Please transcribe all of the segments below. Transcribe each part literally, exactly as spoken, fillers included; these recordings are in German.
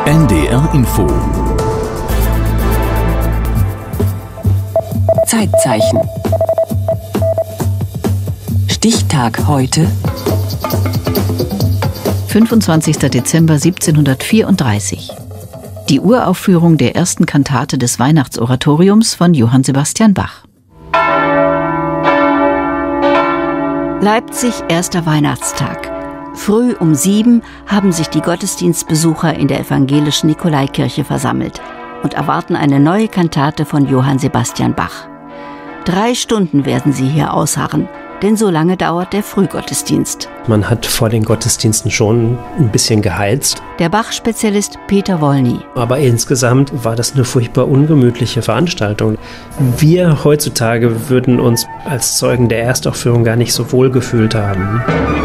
N D R Info. Zeitzeichen. Stichtag heute. fünfundzwanzigster Dezember siebzehnhundertvierunddreißig. Die Uraufführung der ersten Kantate des Weihnachtsoratoriums von Johann Sebastian Bach. Leipzig, erster Weihnachtstag. Früh um sieben haben sich die Gottesdienstbesucher in der evangelischen Nikolaikirche versammelt und erwarten eine neue Kantate von Johann Sebastian Bach. Drei Stunden werden sie hier ausharren, denn so lange dauert der Frühgottesdienst. Man hat vor den Gottesdiensten schon ein bisschen geheizt. Der Bach-Spezialist Peter Wolny. Aber insgesamt war das eine furchtbar ungemütliche Veranstaltung. Wir heutzutage würden uns als Zeugen der Erstaufführung gar nicht so wohl gefühlt haben.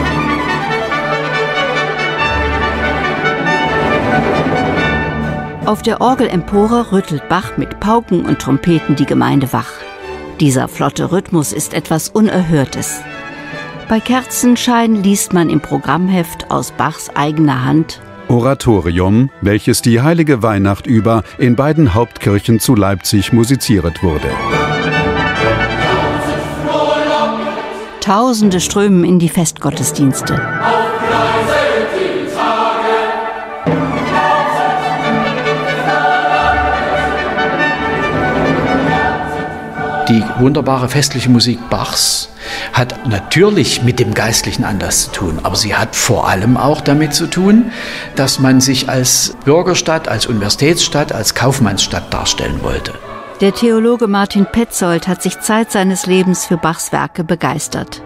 Auf der Orgelempore rüttelt Bach mit Pauken und Trompeten die Gemeinde wach. Dieser flotte Rhythmus ist etwas Unerhörtes. Bei Kerzenschein liest man im Programmheft aus Bachs eigener Hand: Oratorium, welches die heilige Weihnacht über in beiden Hauptkirchen zu Leipzig musiziert wurde. Tausende strömen in die Festgottesdienste. Die wunderbare festliche Musik Bachs hat natürlich mit dem geistlichen Anlass zu tun, aber sie hat vor allem auch damit zu tun, dass man sich als Bürgerstadt, als Universitätsstadt, als Kaufmannsstadt darstellen wollte. Der Theologe Martin Petzold hat sich Zeit seines Lebens für Bachs Werke begeistert.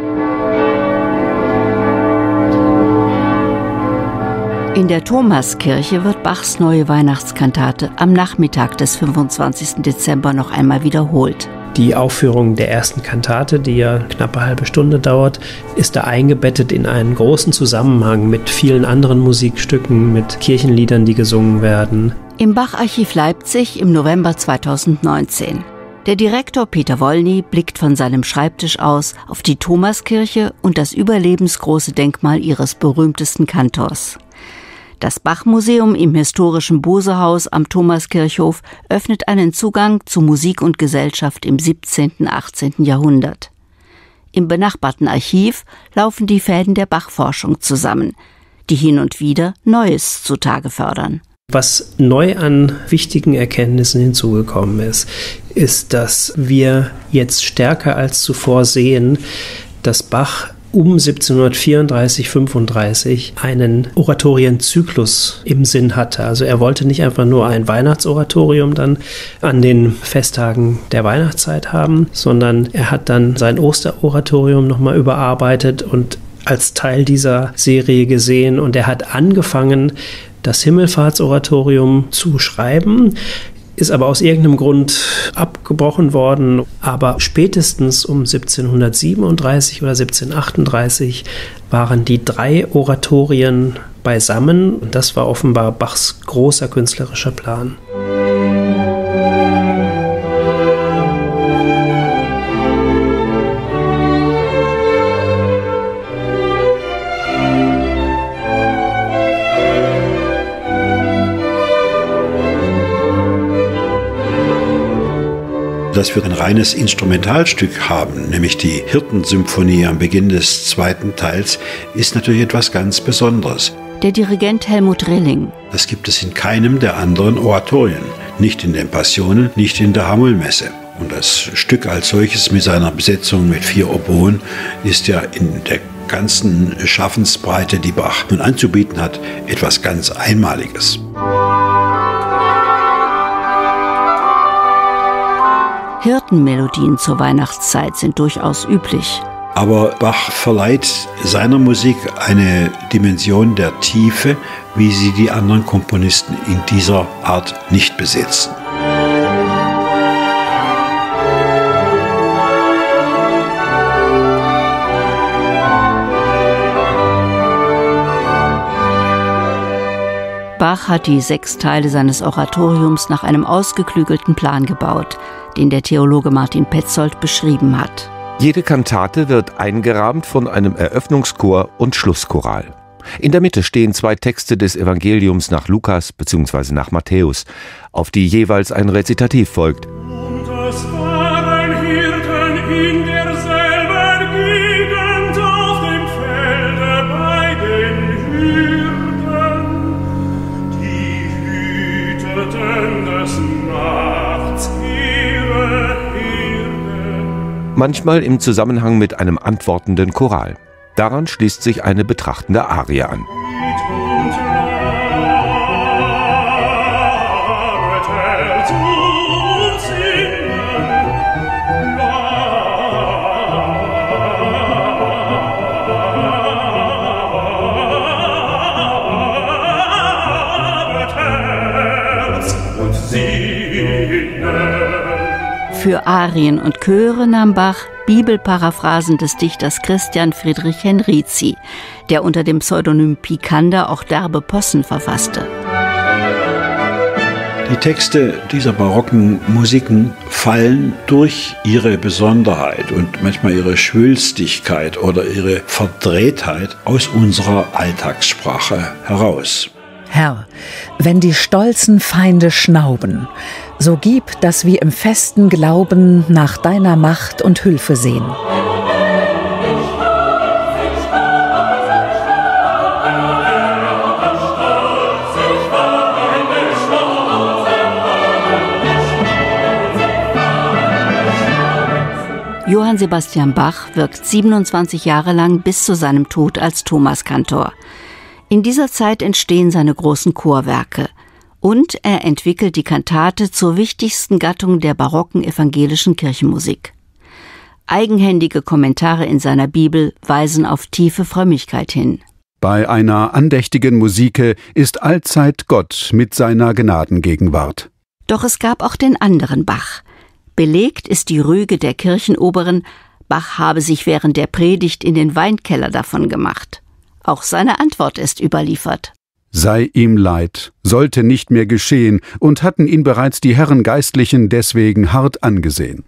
In der Thomaskirche wird Bachs neue Weihnachtskantate am Nachmittag des fünfundzwanzigsten Dezember noch einmal wiederholt. Die Aufführung der ersten Kantate, die ja knapp eine halbe Stunde dauert, ist da eingebettet in einen großen Zusammenhang mit vielen anderen Musikstücken, mit Kirchenliedern, die gesungen werden. Im Bach-Archiv Leipzig im November zweitausendneunzehn. Der Direktor Peter Wolny blickt von seinem Schreibtisch aus auf die Thomaskirche und das überlebensgroße Denkmal ihres berühmtesten Kantors. Das Bach-Museum im historischen Bosehaus am Thomaskirchhof öffnet einen Zugang zu Musik und Gesellschaft im siebzehnten, achtzehnten Jahrhundert. Im benachbarten Archiv laufen die Fäden der Bach-Forschung zusammen, die hin und wieder Neues zutage fördern. Was neu an wichtigen Erkenntnissen hinzugekommen ist, ist, dass wir jetzt stärker als zuvor sehen, dass Bach um siebzehnhundertvierunddreißig, fünfunddreißig einen Oratorienzyklus im Sinn hatte. Also er wollte nicht einfach nur ein Weihnachtsoratorium dann an den Festtagen der Weihnachtszeit haben, sondern er hat dann sein Osteroratorium nochmal überarbeitet und als Teil dieser Serie gesehen. Und er hat angefangen, das Himmelfahrtsoratorium zu schreiben, ist aber aus irgendeinem Grund abgebrochen worden. Aber spätestens um siebzehnhundertsiebenunddreißig oder siebzehnhundertachtunddreißig waren die drei Oratorien beisammen. Und das war offenbar Bachs großer künstlerischer Plan. Dass wir ein reines Instrumentalstück haben, nämlich die Hirtensymphonie am Beginn des zweiten Teils, ist natürlich etwas ganz Besonderes. Der Dirigent Helmut Rilling. Das gibt es in keinem der anderen Oratorien. Nicht in den Passionen, nicht in der Hamollmesse. Und das Stück als solches mit seiner Besetzung mit vier Oboen ist ja in der ganzen Schaffensbreite, die Bach nun anzubieten hat, etwas ganz Einmaliges. Hirtenmelodien zur Weihnachtszeit sind durchaus üblich. Aber Bach verleiht seiner Musik eine Dimension der Tiefe, wie sie die anderen Komponisten in dieser Art nicht besitzen. Bach hat die sechs Teile seines Oratoriums nach einem ausgeklügelten Plan gebaut, den der Theologe Martin Petzold beschrieben hat. Jede Kantate wird eingerahmt von einem Eröffnungschor und Schlusschoral. In der Mitte stehen zwei Texte des Evangeliums nach Lukas bzw. nach Matthäus, auf die jeweils ein Rezitativ folgt. Und es waren Hirten in derselben Gegend auf dem Felde bei den Hürden, die hüteten des Nachts ihre Hirten. Manchmal im Zusammenhang mit einem antwortenden Choral. Daran schließt sich eine betrachtende Arie an. Für Arien und Chöre nahm Bach Bibelparaphrasen des Dichters Christian Friedrich Henrici, der unter dem Pseudonym Picander auch derbe Possen verfasste. Die Texte dieser barocken Musiken fallen durch ihre Besonderheit und manchmal ihre Schwülstigkeit oder ihre Verdrehtheit aus unserer Alltagssprache heraus. Herr, wenn die stolzen Feinde schnauben, so gib, dass wir im festen Glauben nach deiner Macht und Hülfe sehen. Johann Sebastian Bach wirkt siebenundzwanzig Jahre lang bis zu seinem Tod als Thomaskantor. In dieser Zeit entstehen seine großen Chorwerke. Und er entwickelt die Kantate zur wichtigsten Gattung der barocken evangelischen Kirchenmusik. Eigenhändige Kommentare in seiner Bibel weisen auf tiefe Frömmigkeit hin. Bei einer andächtigen Musike ist allzeit Gott mit seiner Gnadengegenwart. Doch es gab auch den anderen Bach. Belegt ist die Rüge der Kirchenoberen, Bach habe sich während der Predigt in den Weinkeller davon gemacht. Auch seine Antwort ist überliefert. Sei ihm leid, sollte nicht mehr geschehen, und hatten ihn bereits die Herren Geistlichen deswegen hart angesehen.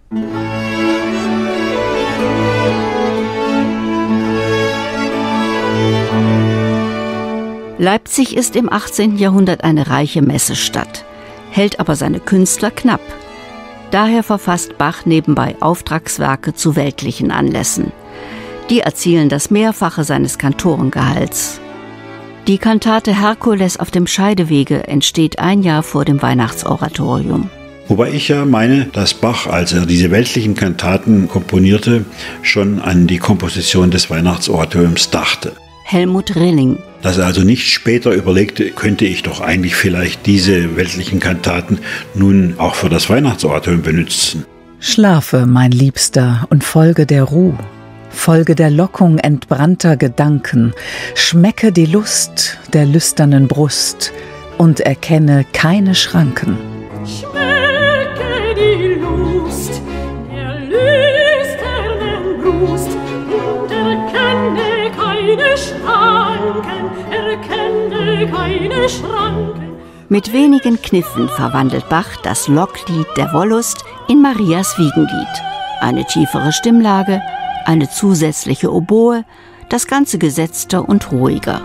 Leipzig ist im achtzehnten Jahrhundert eine reiche Messestadt, hält aber seine Künstler knapp. Daher verfasst Bach nebenbei Auftragswerke zu weltlichen Anlässen. Die erzielen das Mehrfache seines Kantorengehalts. Die Kantate Herkules auf dem Scheidewege entsteht ein Jahr vor dem Weihnachtsoratorium. Wobei ich ja meine, dass Bach, als er diese weltlichen Kantaten komponierte, schon an die Komposition des Weihnachtsoratoriums dachte. Helmut Rilling. Dass er also nicht später überlegte, könnte ich doch eigentlich vielleicht diese weltlichen Kantaten nun auch für das Weihnachtsoratorium benutzen. Schlafe, mein Liebster, und folge der Ruh. Folge der Lockung entbrannter Gedanken, schmecke die Lust der lüsternen Brust und erkenne keine Schranken. Schmecke die Lust der lüsternen Brust und erkenne keine Schranken, erkenne keine Schranken. Mit wenigen Kniffen verwandelt Bach das Locklied der Wollust in Marias Wiegenlied. Eine tiefere Stimmlage, eine zusätzliche Oboe, das Ganze gesetzter und ruhiger.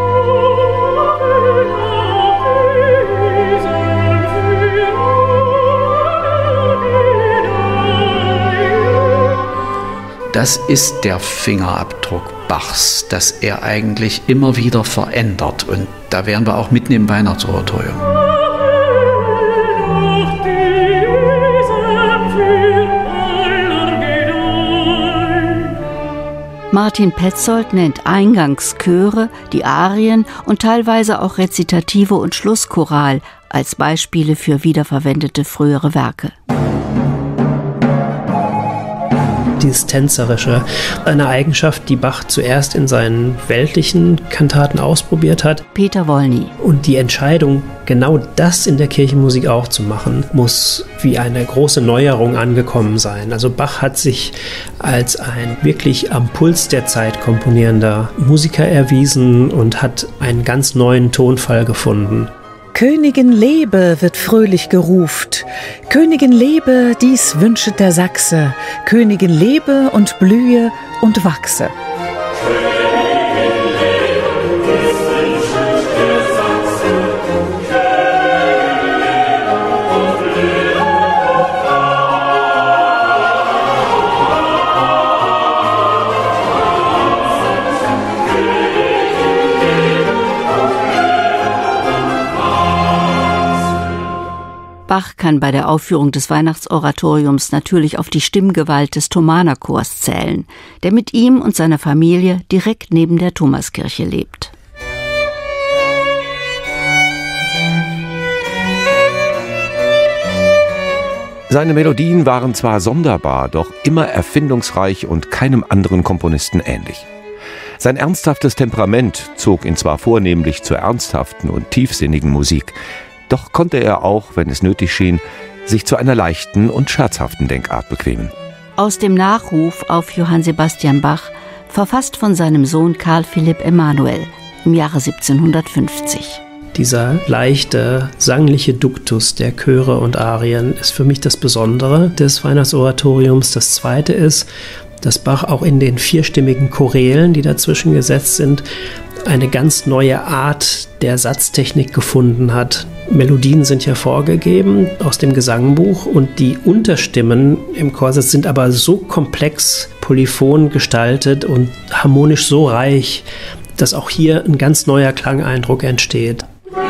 Das ist der Fingerabdruck Bachs, dass er eigentlich immer wieder verändert. Und da wären wir auch mitten im Weihnachtsoratorium. Martin Petzold nennt eingangs Chöre, die Arien und teilweise auch Rezitative und Schlusschoral als Beispiele für wiederverwendete frühere Werke. Dieses Tänzerische, eine Eigenschaft, die Bach zuerst in seinen weltlichen Kantaten ausprobiert hat. Peter Wolny. Und die Entscheidung, genau das in der Kirchenmusik auch zu machen, muss wie eine große Neuerung angekommen sein. Also Bach hat sich als ein wirklich am Puls der Zeit komponierender Musiker erwiesen und hat einen ganz neuen Tonfall gefunden. Königin lebe, wird fröhlich geruft. Königin lebe, dies wünschet der Sachse. Königin lebe und blühe und wachse. Königin lebe, Bach kann bei der Aufführung des Weihnachtsoratoriums natürlich auf die Stimmgewalt des Thomanerchors zählen, der mit ihm und seiner Familie direkt neben der Thomaskirche lebt. Seine Melodien waren zwar sonderbar, doch immer erfindungsreich und keinem anderen Komponisten ähnlich. Sein ernsthaftes Temperament zog ihn zwar vornehmlich zur ernsthaften und tiefsinnigen Musik, doch konnte er auch, wenn es nötig schien, sich zu einer leichten und scherzhaften Denkart bequemen. Aus dem Nachruf auf Johann Sebastian Bach, verfasst von seinem Sohn Karl Philipp Emanuel im Jahre siebzehnhundertfünfzig. Dieser leichte, sangliche Duktus der Chöre und Arien ist für mich das Besondere des Weihnachtsoratoriums. Das Zweite ist, dass Bach auch in den vierstimmigen Chorälen, die dazwischen gesetzt sind, eine ganz neue Art der Satztechnik gefunden hat. Melodien sind ja vorgegeben aus dem Gesangbuch und die Unterstimmen im Chorsatz sind aber so komplex, polyphon gestaltet und harmonisch so reich, dass auch hier ein ganz neuer Klangeindruck entsteht.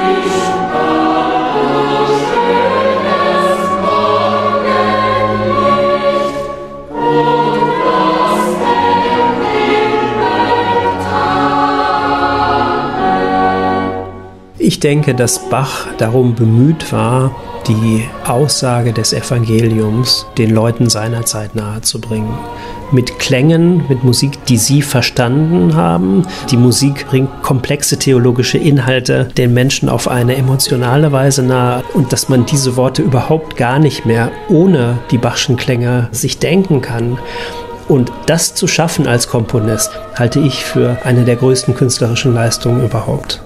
Ich denke, dass Bach darum bemüht war, die Aussage des Evangeliums den Leuten seiner Zeit nahezubringen. Mit Klängen, mit Musik, die sie verstanden haben. Die Musik bringt komplexe theologische Inhalte den Menschen auf eine emotionale Weise nahe. Und dass man diese Worte überhaupt gar nicht mehr ohne die Bachschen Klänge sich denken kann. Und das zu schaffen als Komponist, halte ich für eine der größten künstlerischen Leistungen überhaupt.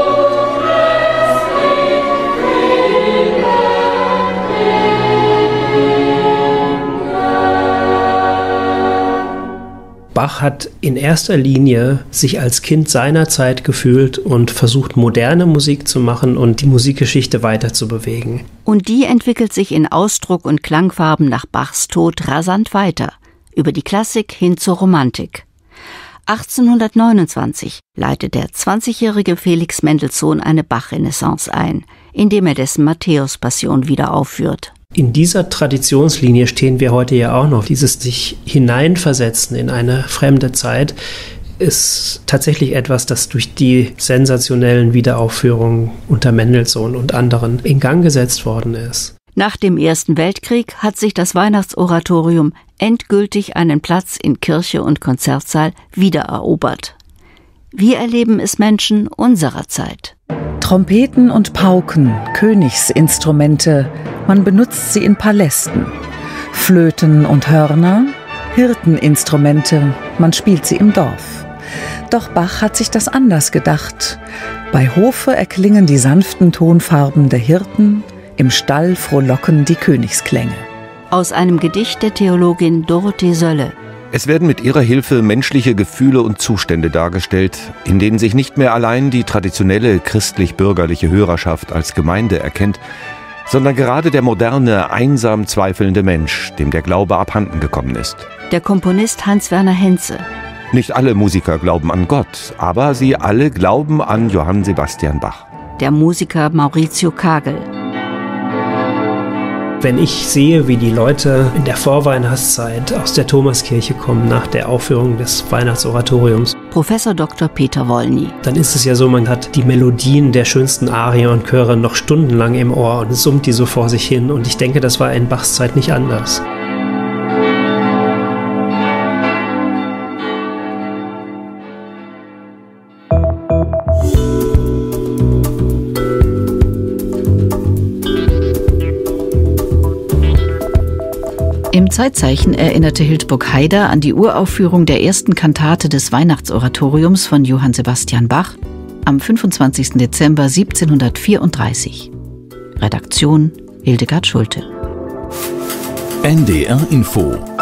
Bach hat in erster Linie sich als Kind seiner Zeit gefühlt und versucht, moderne Musik zu machen und die Musikgeschichte weiter zu bewegen. Und die entwickelt sich in Ausdruck und Klangfarben nach Bachs Tod rasant weiter, über die Klassik hin zur Romantik. achtzehnhundertneunundzwanzig leitet der zwanzigjährige Felix Mendelssohn eine Bach-Renaissance ein, indem er dessen Matthäus-Passion wieder aufführt. In dieser Traditionslinie stehen wir heute ja auch noch. Dieses sich hineinversetzen in eine fremde Zeit ist tatsächlich etwas, das durch die sensationellen Wiederaufführungen unter Mendelssohn und anderen in Gang gesetzt worden ist. Nach dem Ersten Weltkrieg hat sich das Weihnachtsoratorium endgültig einen Platz in Kirche und Konzertsaal wiedererobert. Wir erleben es Menschen unserer Zeit. Trompeten und Pauken, Königsinstrumente, man benutzt sie in Palästen. Flöten und Hörner, Hirteninstrumente, man spielt sie im Dorf. Doch Bach hat sich das anders gedacht. Bei Hofe erklingen die sanften Tonfarben der Hirten, im Stall frohlocken die Königsklänge. Aus einem Gedicht der Theologin Dorothee Sölle. Es werden mit ihrer Hilfe menschliche Gefühle und Zustände dargestellt, in denen sich nicht mehr allein die traditionelle christlich-bürgerliche Hörerschaft als Gemeinde erkennt, sondern gerade der moderne, einsam zweifelnde Mensch, dem der Glaube abhanden gekommen ist. Der Komponist Hans-Werner Henze. Nicht alle Musiker glauben an Gott, aber sie alle glauben an Johann Sebastian Bach. Der Musiker Maurizio Kagel. Wenn ich sehe, wie die Leute in der Vorweihnachtszeit aus der Thomaskirche kommen nach der Aufführung des Weihnachtsoratoriums, Professor Doktor Peter Wolny, dann ist es ja so, man hat die Melodien der schönsten Arien und Chöre noch stundenlang im Ohr und es summt die so vor sich hin. Und ich denke, das war in Bachs Zeit nicht anders. Im Zeitzeichen erinnerte Hildburg Haider an die Uraufführung der ersten Kantate des Weihnachtsoratoriums von Johann Sebastian Bach am fünfundzwanzigsten Dezember siebzehnhundertvierunddreißig. Redaktion Hildegard Schulte. N D R Info